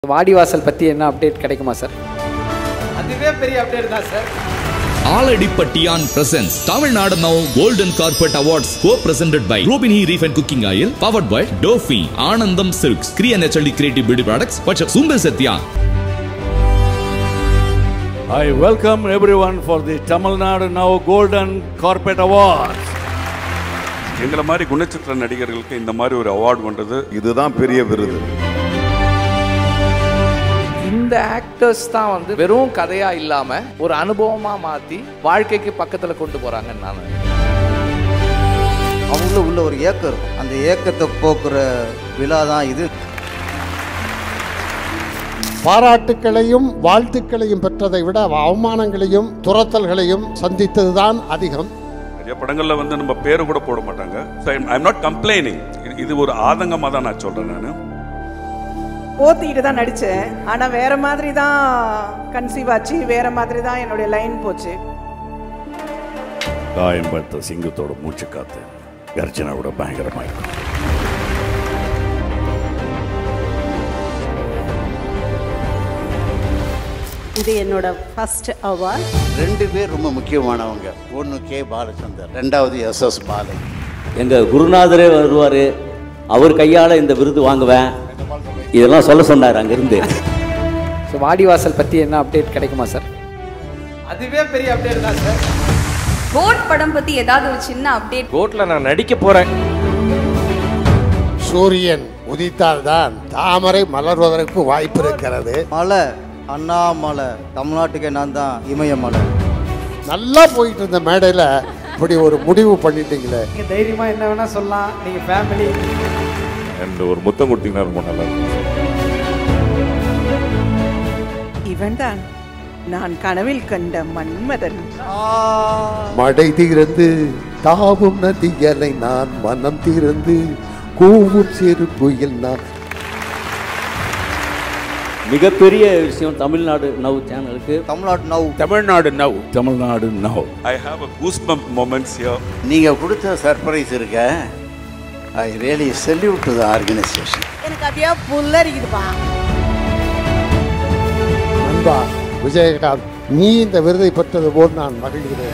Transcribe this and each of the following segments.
வாடிவாசல் பற்றி என்ன அப்டேட் கிடைக்குமா சார்? அதுவே பெரிய அப்டேட் தான் sir. Aladipattiyan presents Tamil Nadu Now Golden Carpet Awards co-presented by Robini Reef and Cooking Oil, powered by Dofi, Anandam Silks, Kriya Naturally Creative Beauty Products, Pachak Sundar Satya. I welcome everyone for the Tamil Nadu Now Golden Carpet Awards. எங்களை மாதிரி குணச்சித்திர நடிகர்களுக்கு இந்த மாதிரி ஒரு award பண்றது இதுதான் பெரிய விருது. இந்த ஆக்டர்ஸ் தான் வந்து வெறும் கதையா இல்லாம ஒரு அனுபவமா மாத்தி வாழ்க்கைக்கு பக்கத்துல கொண்டு போறாங்கன்னு நான் அவங்களும் உள்ள ஒரு ஏக்கம் இருக்கும். அந்த ஏக்கத்தை போக்குற விழா தான் இது. பாராட்டுக்களையும் வாழ்த்துக்களையும் பெற்றதை விட அவமானங்களையும் துரத்தல்களையும் சந்தித்ததுதான் அதிகம். நிறைய படங்கள்ல வந்து நம்ம பேரு கூட போட மாட்டாங்க. I am not complaining. இது ஒரு ஆதங்கமா தான் நான் சொல்றேன். நான் போத்திக்கிட்டு தான் நடித்தேன். ஆனால் வேற மாதிரி தான் கன்சீவ் ஆச்சு, வேற மாதிரி தான் என்னுடைய லைன் போச்சு. காயம் படுத்த சிங்கத்தோட மூச்சு காத்து கர்ஜனை விட பயங்கரமா இருக்கும். இது என்னோட ஃபர்ஸ்ட் அவார்ட். 2 பேர் ரொம்ப முக்கியமானவங்க. ஒன்று கே பாலச்சந்தர், 2வது SS பாலன். எங்கள் குருநாதரே வருவார், அவர் கையால் இந்த விருது வாங்குவேன், இதெல்லாம் சொல்ல சொன்னார் அங்கிருந்து. ஸோ வாடிவாசல் பற்றி என்ன அப்டேட் கிடைக்குமா சார்? அதுவே பெரிய அப்டேட் தான் சார். கோட் படம் பற்றி ஏதாவது ஒரு சின்ன அப்டேட்? கோட்ல நான் நடிக்க போகிறேன். சூரியன் உதித்தால்தான் தாமரை மலர்வதற்கு வாய்ப்பு இருக்கிறது. மலை அண்ணாமலை, தமிழ்நாட்டுக்கே நான் தான் இமயமலை. நல்லா போயிட்டு இருந்த மேடையில் இப்படி ஒரு முடிவு பண்ணிட்டீங்களே. நீங்கள் தைரியமாக என்ன வேணால் சொல்லலாம். நீங்கள் ஃபேமிலி அண்ட் ஒரு முத்தம் கொடுத்தீங்கன்னா ரொம்ப நல்லா இருக்கும். இவன் தான் நான் கனவில் கண்ட மன்மதன். மடை திறந்து தாவும் நதிகளை நான் மனம் திறந்து கூவும் சிறு குயில் நான். மிகப்பெரிய விஷயம் தமிழ்நாடு நவ் சேனலுக்கு. Tamil Nadu now. I have a goosebump moments here. நீங்கள் கொடுத்த சர்ப்ரைஸ் இருக்க, I really salute to the organization. எனக்கு அப்படியே புல்லரிக்குதுப்பா. நண்பா விஜயகாந்த், நீ இந்த விருதை பெற்றது போல் நான் மகிழ்கிறேன்.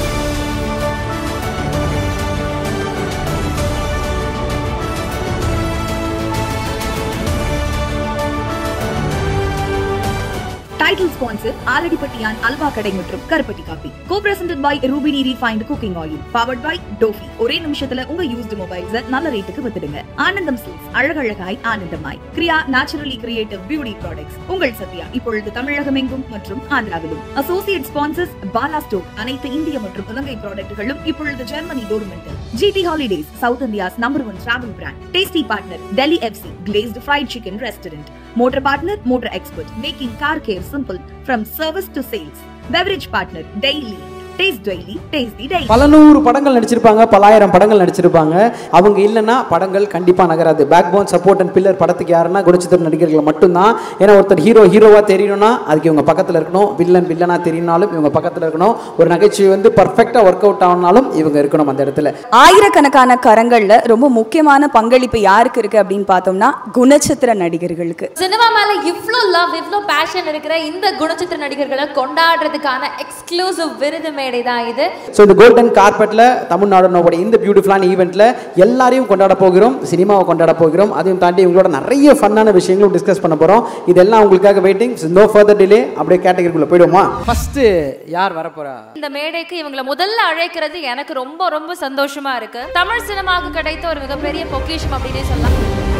Title sponsor Aladipattiyan Alva Kadai மற்றும் கருப்பட்டி coffee. Co-presented by Robini Reef and Cooking Oil, powered by Dofi. ஒரே நிமிஷத்துல உங்க யூஸ்டு மொபைல்ஸ் நல்ல ரேட்டுக்கு வித்துடுங்க. ஆனந்தம் சில்க்ஸ், அழகழகாய் ஆனந்தமாய். Kriya Naturally Creative Beauty Products, உங்கள் சத்யா இப்பொழுது தமிழகம் எங்கும் மற்றும் ஆந்திராவிலும். Associate sponsors Bala Store, அனைத்து இந்திய மற்றும் இலங்கை ப்ராடக்ட்களும் இப்பொழுது ஜெர்மனி டோர்மெண்டில். GT Holidays, South India's #1 travel brand. Tasty partner Delhi FC, glazed fried chicken restaurant. Motor partner Motor Expert, making car care simple from service to sales. Beverage partner Daily, taste daily, taste the daily. பல 100 படங்கள் நடிச்சிருப்பாங்க, பல 1000 படங்கள் நடிச்சிருப்பாங்க. அவங்க இல்லைன்னா படங்கள் கண்டிப்பாக நகராது. Backbone support and pillar படத்துக்கு யாருன்னா குணச்சித்திர நடிகர்கள் மட்டும்தான். ஏன்னா ஒருத்தர் ஹீரோவாக தெரியணும்னா அதுக்கு இவங்க பக்கத்தில் இருக்கணும். வில்லனாக தெரியணும்னாலும் இவங்க பக்கத்தில் இருக்கணும். ஒரு நகைச்சுவை வந்து பர்ஃபெக்டாக ஒர்க் அவுட் ஆகணும்னாலும் இவங்க இருக்கணும் அந்த இடத்துல. ஆயிரக்கணக்கான கரங்கள்ல ரொம்ப முக்கியமான பங்களிப்பு யாருக்கு இருக்கு அப்படின்னு பார்த்தோம்னா குணச்சித்திர நடிகர்களுக்கு. சினிமா மேல இவ்ளோ லவ், இவ்ளோ பேஷன் இருக்கிற இந்த குணச்சித்திர நடிகர்களை கொண்டாடுறதுக்கான எக்ஸ்க்ளூசிவ் விருது மேடை தான் இது. ஸோ இந்த கோல்டன் கார்பெட்ல தமிழ்நாடு நோவோட இந்த பியூட்டிஃபுல்லான ஈவெண்ட்ல எல்லாரையும் கொண்டாட போகிறோம், சினிமாவை கொண்டாட போகிறோம். அதையும் தாண்டி உங்களோட நிறைய ஃபன்னான விஷயங்களும் டிஸ்கஸ் பண்ண போறோம். இதெல்லாம் உங்களுக்காக வெயிட்டிங். No further delay. அப்படியே கேட்டகரிக்குள்ள போயிடுவோமா? ஃபர்ஸ்ட் யார் வர போறா? இந்த மேடைக்கு இவங்களை முதல்ல அழைக்கிறது எனக்கு ரொம்ப ரொம்ப சந்தோஷமா இருக்கு. தமிழ் சினிமாவுக்கு கிடைத்த ஒரு மிகப்பெரிய பொக்கிஷம் அப்படின்னே சொல்லலாம்.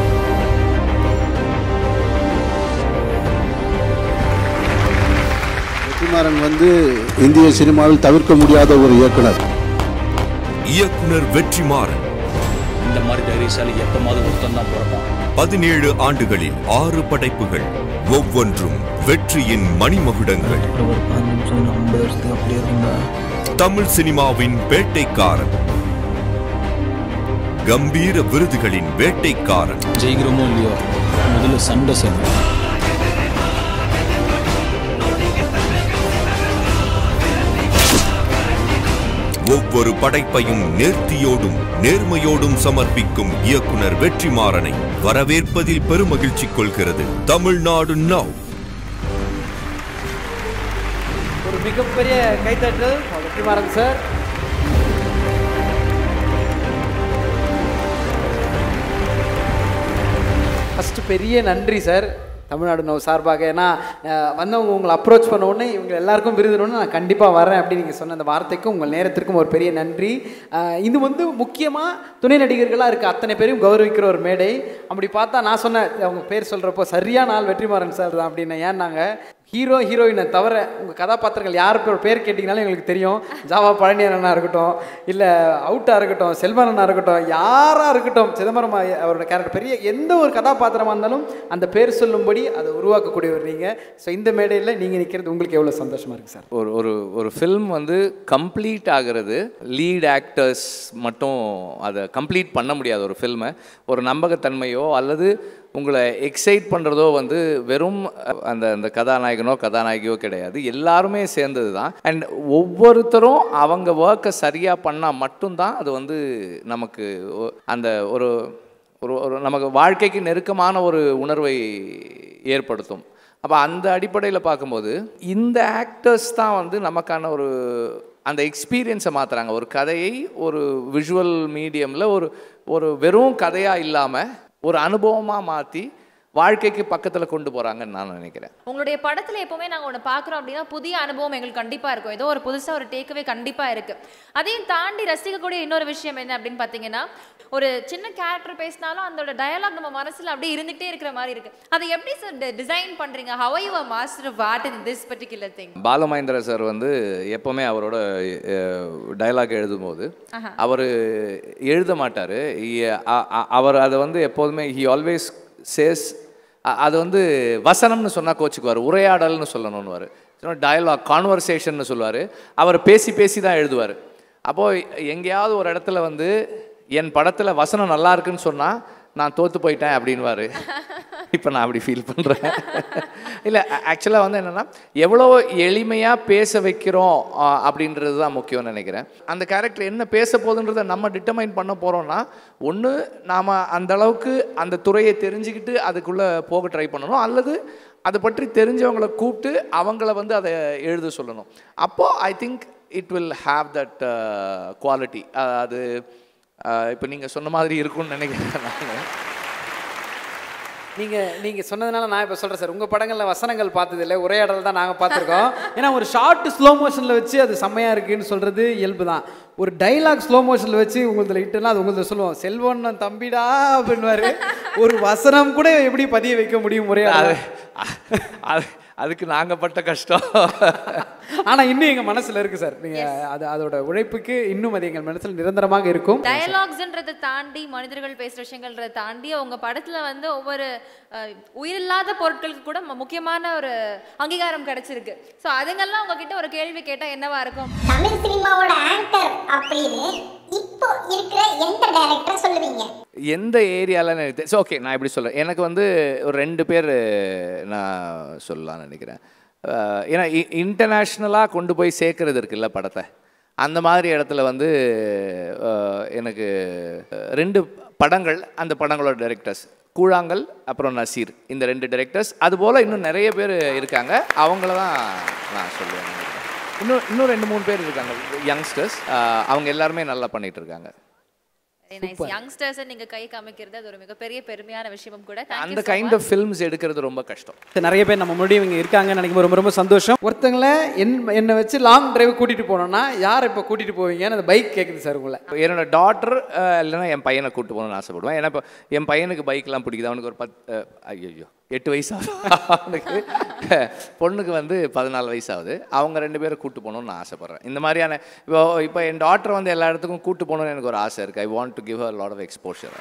வெற்றிமாறன் வந்து இந்திய சினிமாவில் தவிர்க்க முடியாத ஒரு இயக்குனர் வெற்றிமாறன் இந்த மாதிரி தைரியசாலி எப்பமாவது ஒருத்தன் தான் பிறப்பான். 17 ஆண்டுகளில் 6 படைப்புகள், ஒவ்வொன்றும் வெற்றியின் மணிமகுடங்கள். தமிழ் சினிமாவின் வேட்டைக்காரன், கம்பீர விருதுகளின் வேட்டைக்காரன். ஜெயிக்கிறோமோ இல்லையோ, முதல்ல சண்டை செய்யணும். ஒவ்வொரு படைப்பையும் நேர்த்தியோடும் நேர்மையோடும் சமர்ப்பிக்கும் இயக்குனர் வெற்றிமாறனை வரவேற்பதில் பெருமகிழ்ச்சி கொள்கிறது. தமிழ்நாடு நவ். ஒரு மிகப்பெரிய கைத்தட்டல் வெற்றிமாறன் சார். ஃபஸ்ட்டு பெரிய நன்றி சார் தமிழ்நாடு நவ் சார்பாக. ஏன்னா வந்தவங்க உங்களை அப்ரோச் பண்ண உடனே இவங்க எல்லாருக்கும் விருதுன்னு நான் கண்டிப்பாக வரேன் அப்படின்னு நீங்கள் சொன்ன அந்த வார்த்தைக்கும் உங்கள் நேரத்திற்கும் ஒரு பெரிய நன்றி. இது வந்து முக்கியமாக துணை நடிகர்களாக இருக்க அத்தனை பேரையும் கௌரவிக்கிற ஒரு மேடை. அப்படி பார்த்தா நான் சொன்னேன் அவங்க பேர் சொல்கிறப்போ சரியான ஆள் வெற்றிமாறன் சார் தான் அப்படின்னு. ஏன் நாங்கள் ஹீரோ ஹீரோயினை தவிர உங்கள் கதாபாத்திரங்கள் யார் பேர் கேட்டிங்கனாலும் எங்களுக்கு தெரியும். ஜாவா பழனியண்ணா இருக்கட்டும், இல்லை அவுட்டாக இருக்கட்டும், செல்வண்ணா இருக்கட்டும், யாராக இருக்கட்டும், சிதம்பரம் அவரோட கேரக்டர், பெரிய எந்த ஒரு கதாபாத்திரமாக இருந்தாலும் அந்த பேர் சொல்லும்படி அதை உருவாக்கக்கூடியவர் நீங்கள். ஸோ இந்த மேடையில் நீங்கள் நிற்கிறது உங்களுக்கு எவ்வளோ சந்தோஷமாக இருக்குது சார்? ஒரு ஃபில்ம் வந்து கம்ப்ளீட் ஆகிறது லீட் ஆக்டர்ஸ் மட்டும் அதை கம்ப்ளீட் பண்ண முடியாது. ஒரு ஃபில்மை ஒரு நம்பகத்தன்மையோ அல்லது உங்களை எக்ஸைட் பண்ணுறதோ வந்து வெறும் அந்த கதாநாயகனோ கதாநாயகியோ கிடையாது, எல்லாருமே சேர்ந்தது தான். அண்ட் ஒவ்வொருத்தரும் அவங்க ஒர்க்கை சரியாக பண்ணால் மட்டும்தான் அது வந்து நமக்கு அந்த ஒரு ஒரு நமக்கு வாழ்க்கைக்கு நெருக்கமான ஒரு உணர்வை ஏற்படுத்தும். அப்போ அந்த அடிப்படையில் பார்க்கும்போது இந்த ஆக்டர்ஸ் தான் வந்து நமக்கான ஒரு அந்த எக்ஸ்பீரியன்ஸை மாற்றுறாங்க. ஒரு கதையை ஒரு விஷுவல் மீடியமில் ஒரு வெறும் கதையாக இல்லாமல் ஒரு அனுபவமாக மாற்றி வாழ்க்கைக்கு பக்கத்தில் கொண்டு போகிறாங்கன்னு நான் நினைக்கிறேன். உங்களுடைய படத்தில் எப்போவுமே நாங்கள் ஒன்று பார்க்குறோம் அப்படின்னா புதிய அனுபவம் எங்களுக்கு கண்டிப்பாக இருக்கும். ஏதோ ஒரு புதுசாக ஒரு டேக்அவே கண்டிப்பாக இருக்குது. அதையும் தாண்டி ரசிக்கக்கூடிய இன்னொரு விஷயம் என்ன அப்படின்னு பார்த்தீங்கன்னா, ஒரு சின்ன கேரக்டர் பேசினாலும் அதோட டயலாக் நம்ம மனசில் அப்படியே இருந்துகிட்டே இருக்கிற மாதிரி இருக்குது. அதை எப்படி சார் டிசைன் பண்ணுறீங்க? How are you a master of art in this particular thing? Balamahendra sir வந்து எப்போவுமே அவரோட டயலாக் எழுதும்போது அவர் எழுத மாட்டார். அவர் அதை வந்து எப்போதுமே ஹி ஆல்வேஸ் சேஸ், அது வந்து வசனம்னு சொன்னால் கோச்சுக்குவார், உரையாடல்னு சொல்லணும்னுவார், டயலாக் கான்வர்சேஷன்னு சொல்லுவார். அவர் பேசி பேசி தான் எழுதுவார். அப்போது எங்கேயாவது ஒரு இடத்துல வந்து என் படத்தில் வசனம் நல்லா இருக்குன்னு சொன்னால் நான் தோற்று போயிட்டேன் அப்படின்வார். இப்போ நான் அப்படி ஃபீல் பண்ணுறேன். இல்லை, ஆக்சுவலாக வந்து என்னென்னா எவ்வளோ எளிமையாக பேச வைக்கிறோம் அப்படின்றது தான் முக்கியம்னு நினைக்கிறேன். அந்த கேரக்டர் என்ன பேச போகுதுன்றதை நம்ம டிட்டர்மைன் பண்ண போகிறோம்னா, ஒன்று நாம் அந்தளவுக்கு அந்த துறையை தெரிஞ்சுக்கிட்டு அதுக்குள்ளே போக ட்ரை பண்ணணும், அல்லது அதை பற்றி தெரிஞ்சவங்களை கூப்பிட்டு அவங்கள வந்து அதை எழுத சொல்லணும். அப்போது I think it will have that quality. அது இப்போ நீங்கள் சொன்ன மாதிரி இருக்கும்னு நினைக்கிறேன் நான். நீங்கள் சொன்னதுனால நான் இப்போ சொல்கிறேன் சார், உங்கள் படங்களில் வசனங்கள் பார்த்ததில்லை, உரையாடல் தான் நாங்கள் பார்த்துருக்கோம். ஏன்னா ஒரு ஷார்ட் ஸ்லோ மோஷனில் வச்சு அது செம்மையாக இருக்குன்னு சொல்கிறது இயல்பு தான். ஒரு டைலாக் ஸ்லோ மோஷனில் வச்சு உங்களதில் இட்டுலாம் அது உங்களது சொல்லுவோம், செல்வண்ணன் தம்பிடா அப்படின்வாரு. ஒரு வசனம் கூட எப்படி பதிய வைக்க முடியும் உரையாடல்? அதுக்கு நாங்கள் பட்ட கஷ்டம். ஆனால் இன்னும் எங்கள் மனசில் இருக்குது சார். நீங்கள் அதோட உழைப்புக்கு இன்னும் அது எங்கள் மனசில் நிரந்தரமாக இருக்கும். டயலாக்ஸ்ன்றதை தாண்டி மனிதர்கள் பேசுகிற விஷயங்கள்ன்றதை தாண்டி உங்கள் படத்தில் வந்து ஒவ்வொரு உயிரில்லாத பொருட்களுக்கு கூட முக்கியமான ஒரு அங்கீகாரம் கிடைச்சிருக்கு. ஸோ அதுங்கெல்லாம் உங்ககிட்ட ஒரு கேள்வி கேட்டால் என்னவா இருக்கும்? தமிழ் சினிமாவோட ஆங்கர் அப்படின்னு இப்போ இருக்கிற எந்த டைரக்டர் சொல்லுவீங்க? எந்த ஏரியாவில் எனக்கு ஸோ ஓகே, நான் இப்படி சொல்கிறேன். எனக்கு வந்து ஒரு 2 பேர் நான் சொல்லலாம்னு நினைக்கிறேன். ஏன்னா இன்டர்நேஷ்னலாக கொண்டு போய் சேர்க்கறது இருக்குல்ல படத்தை, அந்த மாதிரி இடத்துல வந்து எனக்கு 2 படங்கள், அந்த படங்களோட டைரக்டர்ஸ் கூழாங்கல் அப்புறம் நசீர், இந்த 2 டைரக்டர்ஸ். அதுபோல் இன்னும் நிறைய பேர் இருக்காங்க, அவங்கள தான் நான் சொல்லுவேன். இன்னும் 2-3 பேர் இருக்காங்க யங்ஸ்டர்ஸ், அவங்க எல்லாருமே நல்லா பண்ணிகிட்டு இருக்காங்க. யங்ஸ்டர்ஸை நீங்கள் கை காமிக்கிறது அது ஒரு மிகப்பெரிய பெருமையான விஷயமும் கூட. அந்த கைண்ட் ஆஃப் ஃபில்ம்ஸ் எடுக்கிறது ரொம்ப கஷ்டம். நிறைய பேர் நம்ம முன்னாடி இவங்க இருக்காங்கன்னு நினைக்கும் ரொம்ப ரொம்ப சந்தோஷம். ஒருத்தங்களை என்னை வச்சு லாங் டிரைவ் கூட்டிகிட்டு போனோம்னா யார் இப்போ கூட்டிகிட்டு போவீங்கன்னு அந்த பைக் கேட்குது சார் உங்களை. என்னோட டாட்டர் இல்லைன்னா என் பையனை கூப்பிட்டு போகணும்னு ஆசைப்படுவேன். ஏன்னா இப்போ என் பையனுக்கு பைக்கெலாம் பிடிக்குது. அவனுக்கு ஒரு 8 வயசு ஆகுது, அவனுக்கு பொண்ணுக்கு வந்து 14 வயசு ஆகுது. அவங்க 2 பேரை கூப்பிட்டு போகணும்னு நான் ஆசைப்பட்றேன். இந்த மாதிரியான இப்போ என் டாட்டர் வந்து எல்லா இடத்துக்கும் கூப்பிட்டு போகணும்னு எனக்கு ஒரு ஆசை இருக்குது. I want to give her lot of exposure.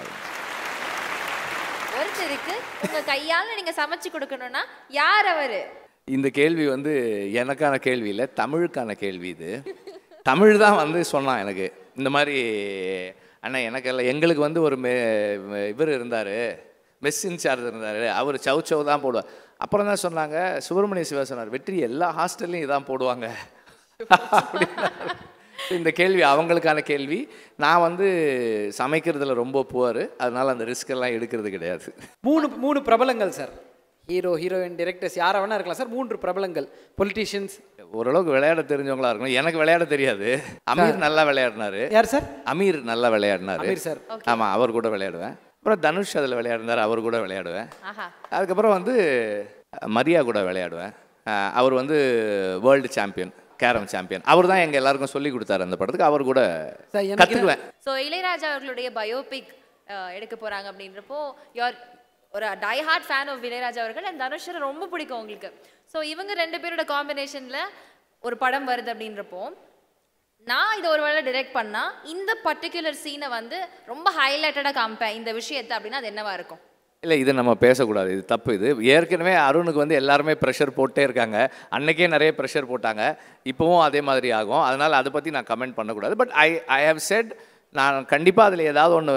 ஒருத்தருக்கு உங்கள் கையால் நீங்கள் சமைச்சு கொடுக்கணும்னா யார் அவர்? இந்த கேள்வி வந்து எனக்கான கேள்வி இல்லை, தமிழுக்கான கேள்வி. இது தமிழ் தான் வந்து சொன்னான் எனக்கு இந்த மாதிரி, அண்ணா எனக்கு எங்களுக்கு வந்து ஒரு இவர் இருந்தார், மெஸ் இன்சார்ஜ் இருந்தார், அவர் சவ் தான் போடுவார். அப்புறம் தான் சொன்னாங்க, சுப்பிரமணிய சிவா சொன்னார், வெற்றி எல்லா ஹாஸ்டல்லையும் இதான் போடுவாங்க. இந்த கேள்வி அவங்களுக்கான கேள்வி. நான் வந்து சமைக்கிறதுல ரொம்ப புவர், அதனால அந்த ரிஸ்க் எல்லாம் எடுக்கிறது கிடையாது. மூணு பிரபலங்கள் சார், ஹீரோ ஹீரோயின் டைரக்டர்ஸ் யாரை வேணா இருக்கலாம் சார். 3 பிரபலங்கள் பொலிட்டீஷியன்ஸ். ஓரளவுக்கு விளையாட தெரிஞ்சவங்களா இருக்கணும். எனக்கு விளையாட தெரியாது. அமீர் நல்லா விளையாடினாரு. யார் சார்? அமீர் நல்லா விளையாடினாரு. அமீர் சார். ஆமாம், அவர் கூட விளையாடுவேன். அப்புறம் தனுஷ் அதில் விளையாடினார், அவர் கூட விளையாடுவேன். அதுக்கப்புறம் வந்து மரியா கூட விளையாடுவேன். அவர் வந்து வேர்ல்டு சாம்பியன், கேரம் சாம்பியன். அவர் தான் எங்கள் எல்லாருக்கும் சொல்லி கொடுத்தாரு அந்த படத்துக்கு. அவர் கூட கற்றுக்குவேன். ஸோ இளையராஜா அவர்களுடைய பயோபிக் எடுக்க போகிறாங்க அப்படின்றப்போ யுவர் ஒரு die hard fan of Ilaiyaraaja அவர்கள் அண்ட் தனுஷரை ரொம்ப பிடிக்கும் உங்களுக்கு. ஸோ இவங்க 2 பேரோட காம்பினேஷனில் ஒரு படம் வருது அப்படின்றப்போ நான் இதை ஒரு வேளை டிரெக்ட் பண்ணால் இந்த பர்டிகுலர் சீனை வந்து ரொம்ப ஹைலைட்டடாக காமிப்பேன் இந்த விஷயத்தை அப்படின்னா அது என்னவா இருக்கும்? இல்லை, இது நம்ம பேசக்கூடாது, இது தப்பு. இது ஏற்கனவே அருணுக்கு வந்து எல்லாருமே ப்ரெஷர் போட்டே இருக்காங்க. அன்னைக்கே நிறைய ப்ரெஷர் போட்டாங்க, இப்போவும் அதே மாதிரி ஆகும். அதனால் அதை பற்றி நான் கமெண்ட் பண்ணக்கூடாது. பட் ஐ ஹவ் செட் நான் கண்டிப்பாக அதில் ஏதாவது ஒன்று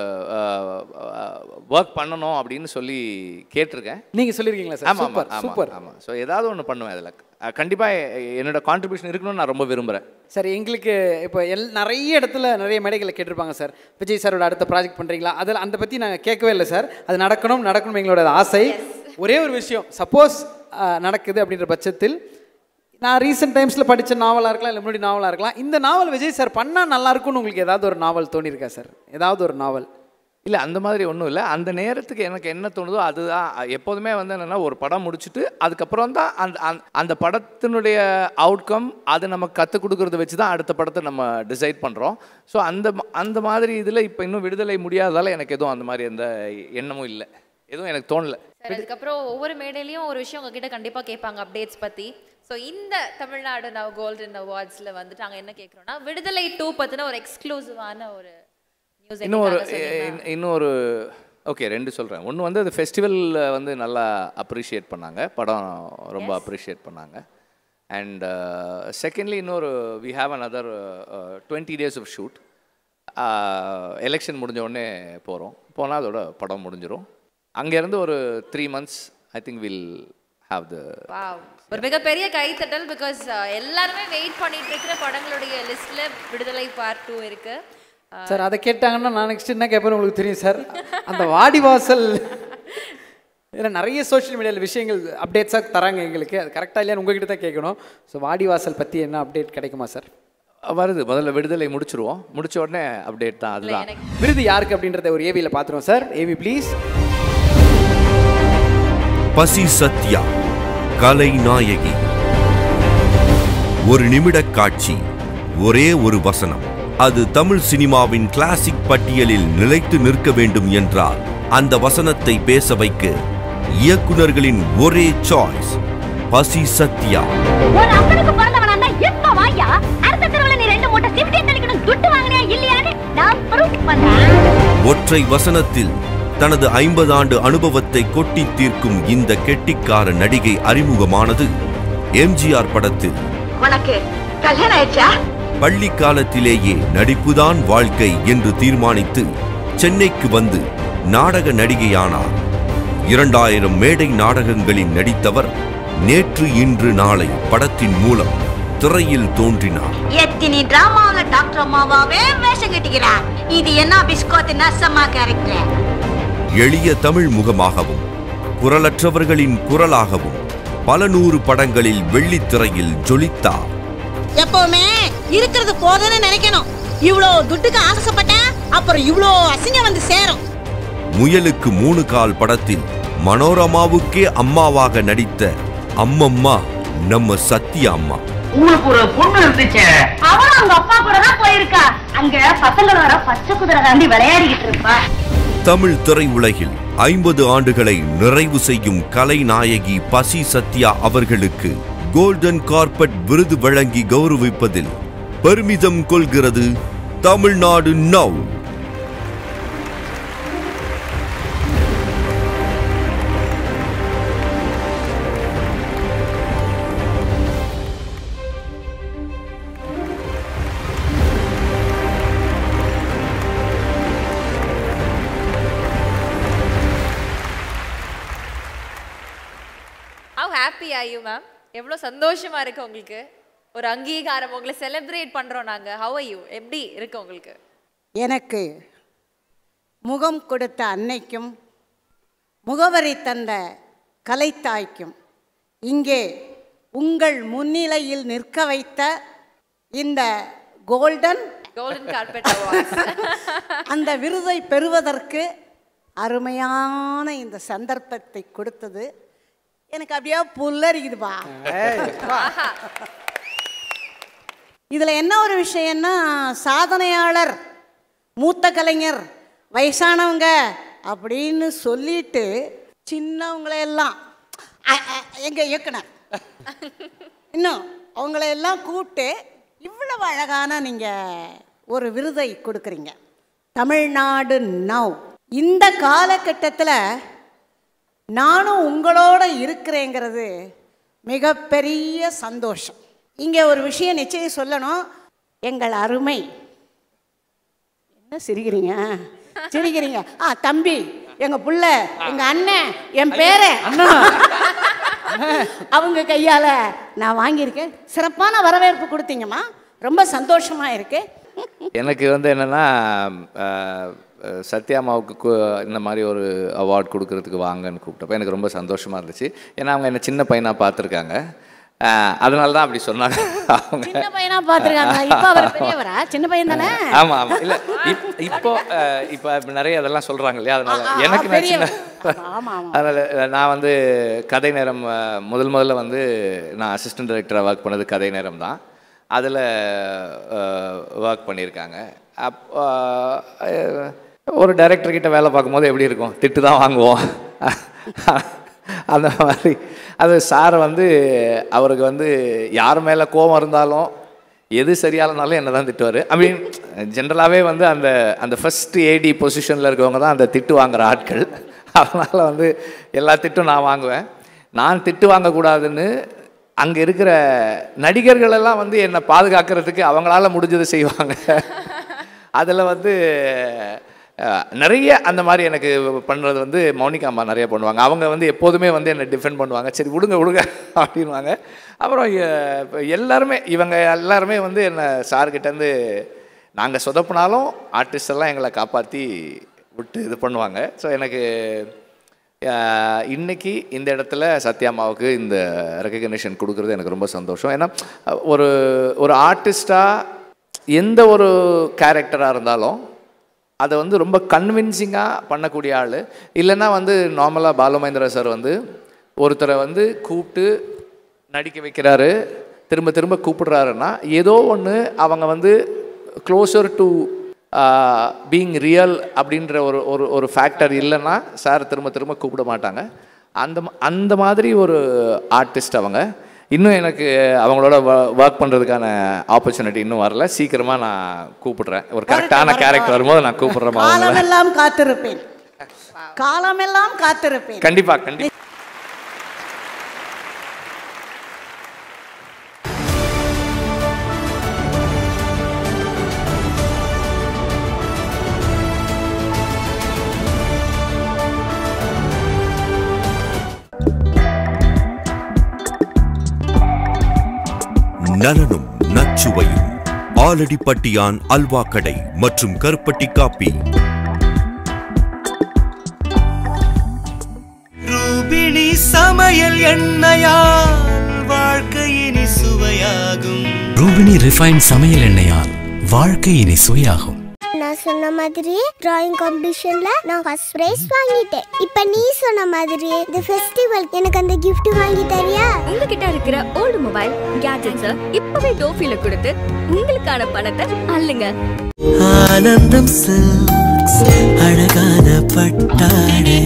ஒர்க் பண்ணணும் அப்படின்னு சொல்லி கேட்டிருக்கேன். நீங்கள் சொல்லியிருக்கீங்களா சார்? ஆமாம் சூப்பர். ஆமாம், ஸோ ஏதாவது ஒன்று பண்ணுவேன். அதில் கண்டிப்பாக என்னோட கான்ட்ரிபியூஷன் இருக்கணும்னு நான் ரொம்ப விரும்புகிறேன். சார் எங்களுக்கு இப்போ நிறைய இடத்துல நிறைய மேடைகளை கேட்டிருப்பாங்க சார், விஜய் சாரோட அடுத்த ப்ராஜெக்ட் பண்ணுறீங்களா? அதில் அந்த பற்றி நாங்கள் கேட்கவே இல்லை சார். அது நடக்கணும் எங்களோட ஆசை. ஒரே ஒரு விஷயம், சப்போஸ் நடக்குது அப்படின்ற பட்சத்தில் நான் ரீசெண்ட் டைம்ஸில் படித்த நாவலாக இருக்கலாம், இல்லை முன்னாடி நாவலாக இருக்கலாம், இந்த நாவல் விஜய் சார் பண்ணால் நல்லாயிருக்கும்னு உங்களுக்கு ஏதாவது ஒரு நாவல் தோணியிருக்கா சார்? ஏதாவது ஒரு நாவல்? இல்லை, அந்த மாதிரி ஒன்றும் இல்லை. அந்த நேரத்துக்கு எனக்கு என்ன தோணுதோ அதுதான். எப்போதுமே வந்து என்னென்னா ஒரு படம் முடிச்சுட்டு அதுக்கப்புறம் தான் அந்த படத்தினுடைய அவுட்கம் அது நமக்கு கற்றுக் கொடுக்குறத வச்சு தான் அடுத்த படத்தை நம்ம டிசைட் பண்ணுறோம். ஸோ அந்த மாதிரி இதில் இப்போ இன்னும் விடுதலை முடியாததால் எனக்கு எதுவும் அந்த மாதிரி எந்த எண்ணமும் இல்லை, எதுவும் எனக்கு தோணலை. அதுக்கப்புறம் ஒவ்வொரு மேடையிலையும் ஒரு விஷயம் உங்ககிட்ட கண்டிப்பாக கேட்பாங்க அப்டேட்ஸ் பற்றி. ஸோ இந்த தமிழ்நாடு நவ் கோல்டன் அவார்ட்ஸில் வந்துட்டு நாங்கள் என்ன கேட்குறோன்னா விடுதலை 2 பற்றின ஒரு எக்ஸ்க்ளூசிவான ஒரு நியூஸ். இன்னொரு ஓகே 2 சொல்கிறேன். ஒன்று வந்து அது ஃபெஸ்டிவலில் வந்து நல்லா அப்ரிஷியேட் பண்ணாங்க, படம் ரொம்ப அப்ரிஷியேட் பண்ணாங்க. அண்ட் செகண்ட்லி இன்னொரு we have another 20 days of shoot. Election முடிஞ்ச உடனே போனால் அதோட படம் முடிஞ்சிடும். அங்கேருந்து ஒரு 3 months I think will have the. ஒரு மிகப்பெரிய கைத்தட்டல். பிகாஸ் எல்லாருமே வெயிட் பண்ணிட்டு இருக்கிற படங்களுடைய லிஸ்ட்ல விடுதலை பார்ட் 2 இருக்கு சார். அதை கேட்டாங்கன்னா நான் நெக்ஸ்ட் என்ன கேட்பேன்னு உங்களுக்கு தெரியும் சார். அந்த வாடிவாசல் ஏன்னா நிறைய சோஷியல் மீடியாவில் விஷயங்கள் அப்டேட்ஸாக தராங்க எங்களுக்கு, அது கரெக்டாக இல்லையான்னு உங்ககிட்ட தான் கேட்கணும். ஸோ வாடிவாசல் பற்றி என்ன அப்டேட் கிடைக்குமா சார்? வருது, முதல்ல விடுதலை முடிச்சிருவோம், முடிச்ச உடனே அப்டேட் தான். அதுதான் விருது யாருக்கு அப்படின்றத ஒரு ஏவியில் பார்த்துருவோம் சார். AV please. பசி சத்யா கலைநாயகி. ஒரு நிமிட காட்சி, ஒரே ஒரு வசனம், அது தமிழ் சினிமாவின் கிளாசிக் பட்டியலில் நிலைத்து நிற்க வேண்டும் என்றால் அந்த வசனத்தை பேச வைக்க இயக்குனர்களின் ஒரே சாய்ஸ் பசி சத்யா. ஒற்றை வசனத்தில் தனது 50 ஆண்டு அனுபவத்தை கொட்டி தீர்க்கும் இந்த கெட்டிக்கார நடிகை அறிமுகமானது எம்ஜிஆர் படத்தில். பள்ளி காலத்திலேயே நடிப்புதான் வாழ்க்கை என்று தீர்மானித்து சென்னைக்கு வந்து நாடக நடிகையானார். 2000 மேடை நாடகங்களில் நடித்தவர் நேற்று இன்று நாளை படத்தின் மூலம் திரையில் தோன்றினார். எத்தனை டிராமாவுல டாக்டர் அம்மாவாவே வேஷம் கட்டிக்கிறார். இது என்ன பிஸ்கோத் நசமா கேரக்டர். எளிய தமிழ் முகமாகவும் குரலற்றவர்களின் குரலாகவும் பல 100 படங்களில் வெள்ளித்திரையில் ஜொலித்தார். எப்பவுமே இருக்கிறது போதும்னு நினைக்கணும். இவ்ளோ துட்டுக்கு ஆசைப்பட்டா அப்புறம் இவ்ளோ அசிங்கம் வந்து சேரும். முயலுக்கு 3 கால் படத்தில் மனோரமாவுக்கே அம்மாவாக நடித்த அம்மம்மா நம்ம சத்யா அம்மா. உங்களுக்கு ஒரு பொண்ணு இருந்துச்சு, அவன் அவங்க அப்பா கூட தான் போயிருக்கா. அங்க பசங்களோட பச்சை குதிரை தாண்டி விளையாடிக்கிட்டு இருப்பா. தமிழ் திரையுலகில் 50 ஆண்டுகளை நிறைவு செய்யும் கலைநாயகி பசி சத்யா அவர்களுக்கு கோல்டன் கார்பெட் விருது வழங்கி கௌரவிப்பதில் பெருமிதம் கொள்கிறது Tamil Nadu now. How happy are you, ma'am? எவ்வளோ சந்தோஷமா இருக்கு உங்களுக்கு? ஒரு அங்கீகாரம், உங்களை செலிப்ரேட் பண்றோம் நாங்க. How are you? எப்படி இருக்கு உங்களுக்கு? எனக்கு முகம் கொடுத்த அன்னைக்கும் முகவரி தந்த கலைத்தாய்க்கும் இங்கே உங்கள் முன்னிலையில் நிற்க வைத்த இந்த கோல்டன் கார்பெட் அவார்ட்ஸ் அந்த விருதை பெறுவதற்கு அருமையான இந்த சந்தர்ப்பத்தை கொடுத்தது எனக்கு அப்படியே புல்லரிக்குதுப்பா. இதுல என்ன ஒரு விஷயம்னா, சாதனையாளர், மூத்த கலைஞர், வயசானவங்க அப்படின்னு சொல்லிட்டு சின்னவங்களையெல்லாம் எங்க இயக்குனர் இன்னும் அவங்களையெல்லாம் கூப்பிட்டு இவ்வளவு அழகான நீங்க ஒரு விருதை கொடுக்குறீங்க. தமிழ்நாடு நவ் இந்த காலகட்டத்தில் நானும் உங்களோட இருக்கிறேங்கிறது மிகப்பெரிய சந்தோஷம். இங்கே ஒரு விஷயம் நிச்சயம் சொல்லணும். எங்கள் அருமை, என்ன சிரிக்கிறீங்க சிரிக்கிறீங்க? தம்பி, எங்க புள்ள, எங்க அண்ணன், என் பேரன் அவங்க கையால நான் வாங்கியிருக்கேன். சிறப்பான வரவேற்பு கொடுத்தீங்கம்மா, ரொம்ப சந்தோஷமா இருக்கு. எனக்கு வந்து என்னன்னா, சத்யாமாவுக்கு இந்த மாதிரி ஒரு அவார்ட் கொடுக்கறதுக்கு வாங்கன்னு கூப்பிட்டப்போ எனக்கு ரொம்ப சந்தோஷமாக இருந்துச்சு. ஏன்னா அவங்க என்ன சின்ன பையனாக பார்த்துருக்காங்க, அதனால தான் அப்படி சொன்னாங்க. அவங்க சின்ன பையனா பார்த்துருக்காங்க. இப்போ அவர் பெரியவரா? சின்ன பையன் தானே? ஆமாம் ஆமாம். இல்லை இப்போ நிறைய அதெல்லாம் சொல்கிறாங்க இல்லையா, அதனால எனக்கு நான் சின்ன அதனால் நான் வந்து கதை நேரம் முதல்ல வந்து நான் அசிஸ்டன்ட் டைரக்டராக ஒர்க் பண்ணது கதை நேரம் தான். அதில் ஒர்க் பண்ணியிருக்காங்க. அப்போ ஒரு டைரக்டர்கிட்ட வேலை பார்க்கும்போது எப்படி இருக்கும், திட்டு தான் வாங்குவோம். அந்த மாதிரி அது சார் வந்து அவருக்கு வந்து யார் மேலே கோபம் இருந்தாலும் எது சரியாலனாலும் என்ன தான் திட்டுவார். ஐ மீன் ஜென்ரலாகவே வந்து அந்த ஃபஸ்ட்டு ஏடி பொசிஷனில் இருக்கவங்க தான் அந்த திட்டு வாங்குகிற ஆட்கள். அதனால் வந்து எல்லா திட்டும் நான் வாங்குவேன். நான் திட்டு வாங்கக்கூடாதுன்னு அங்கே இருக்கிற நடிகர்களெல்லாம் வந்து என்னை பாதுகாக்கிறதுக்கு அவங்களால முடிஞ்சதை செய்வாங்க. அதில் வந்து நிறைய அந்த மாதிரி எனக்கு பண்ணுறது வந்து மௌனிகா அம்மா நிறைய பண்ணுவாங்க. அவங்க வந்து எப்போதுமே வந்து என்னை டிஃபெண்ட் பண்ணுவாங்க. சரி விடுங்க அப்படின்வாங்க. அப்புறம் எல்லாருமே இவங்க எல்லாருமே வந்து என்னை சார்கிட்டேருந்து நாங்கள் சொதப்பினாலும் ஆர்டிஸ்ட் எல்லாம் எங்களை காப்பாற்றி விட்டு இது பண்ணுவாங்க. ஸோ எனக்கு இன்றைக்கி இந்த இடத்துல சத்யாமாவுக்கு இந்த ரெக்கக்னிஷன் கொடுக்குறது எனக்கு ரொம்ப சந்தோஷம். ஏன்னா ஒரு ஆர்டிஸ்டாக எந்த ஒரு கேரக்டராக இருந்தாலும் அதை வந்து ரொம்ப கன்வின்சிங்காக பண்ணக்கூடிய ஆள். இல்லைன்னா வந்து நார்மலாக பாலுமகேந்திரா சார் வந்து ஒருத்தரை வந்து கூப்பிட்டு நடிக்க வைக்கிறாரு, திரும்ப திரும்ப கூப்பிடுறாருன்னா ஏதோ ஒன்று அவங்க வந்து க்ளோசர் டு பீயிங் ரியல் அப்படின்ற ஒரு ஃபேக்டர் இல்லைன்னா சார் திரும்ப திரும்ப கூப்பிட மாட்டாங்க. அந்த மாதிரி ஒரு ஆர்டிஸ்ட் அவங்க. இன்னும் எனக்கு அவங்களோட ஒர்க் பண்ணுறதுக்கான ஆப்பர்ச்சுனிட்டி இன்னும் வரல. சீக்கிரமாக நான் கூப்பிடுறேன். ஒரு கரெக்டான கேரக்டர் வரும்போது நான் கூப்பிடுறேன். காலமெல்லாம் காத்திருப்பேன், காலமெல்லாம் காத்திருப்பேன். கண்டிப்பாக கண்டிப்பாக. நலனும் நச்சுவையும் ஆலடிப்பட்டியான் அல்வா கடை மற்றும் கருப்பட்டி காப்பி. ரூபிணி சமையல் எண்ணெயால் வாழ்க்கை இனி சுவையாகும். ரூபிணி ரிஃபைன் சமையல் எண்ணெயால் வாழ்க்கை இனி சுவையாகும். நான் சொன்ன மாதிரி டிராயிங் காம்படிஷன்ல நான் ஃபர்ஸ்ட் பிரைஸ் வாங்கிட்டேன். இப்போ நீ சொன்ன மாதிரி இந்த ஃபெஸ்டிவல் எனக்கு அந்த gift வாங்கி தரியா? உங்ககிட்ட இருக்கிற ஓல்ட் மொபைல் கேட்ஜெட்ஸ் இப்பவே டோஃபில கொடுத்து உங்களுக்கான பணத்தை அள்ளுங்க. ஆனந்தம் சில்க்ஸ் அழகான பட்டாடை.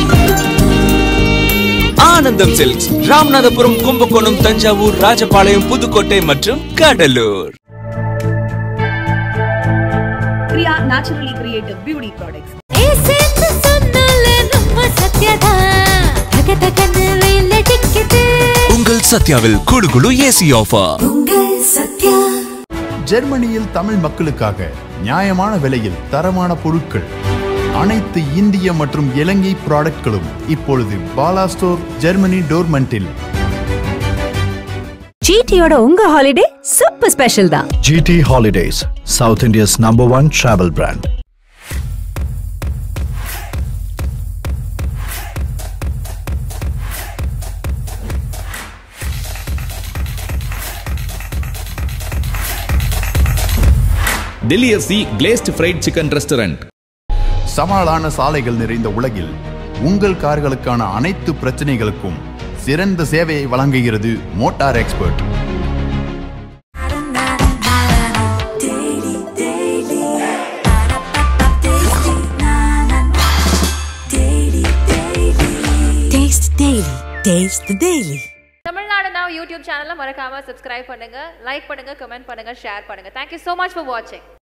ஆனந்தம் சில்க்ஸ் ராமநாதபுரம், கும்பகோணம், தஞ்சாவூர், ராஜபாளையம், புதுக்கோட்டை மற்றும் Cuddalore. Kriya naturally creative beauty products. உங்கள் சத்யாவில் குடுகுடு ஏசி ஆஃபர். ஜெர்மனியில் தமிழ் மக்களுக்காக நியாயமான விலையில் தரமான பொருட்கள், அனைத்து இந்திய மற்றும் இலங்கை ப்ராடக்ட்களும் இப்பொழுது பாலா ஸ்டோர் ஜெர்மனி டோர்மண்டில். GTயோட உங்க ஹாலிடே சூப்பர் ஸ்பெஷல் தான். GT Holidays, South India's #1 travel brand. Delhi FC Glazed Fried Chicken Restaurant. சவாலான சாலைகள் நிறைந்த உலகில் உங்கள் கார்களுக்கான அனைத்து பிரச்சனைகளுக்கும் சிறந்த சேவையை வழங்குகிறது motor expert. Tamil Nadu now YouTube சேனலை மறக்காம சப்ஸ்கிரைப் பண்ணுங்க, லைக் பண்ணுங்க, கமெண்ட் பண்ணுங்க, ஷேர் பண்ணுங்க. Thank you so much for watching.